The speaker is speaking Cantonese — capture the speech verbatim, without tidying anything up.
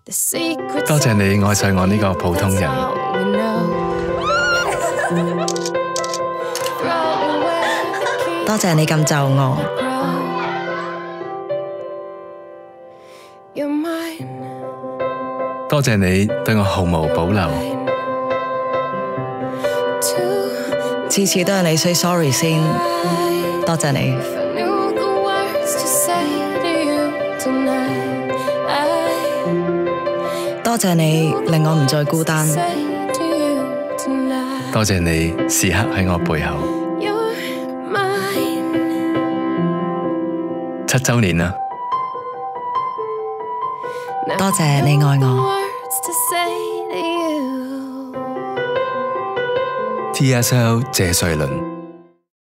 多謝你愛上我呢個普通人。 多謝你咁就我。 多謝你對我毫無保留。 次次都係你 say sorry 先，多謝你。多謝你令我唔再孤單。 多謝你時刻喺我背後。七週年啦！ 多謝你愛我。 T S L 謝瑞麟。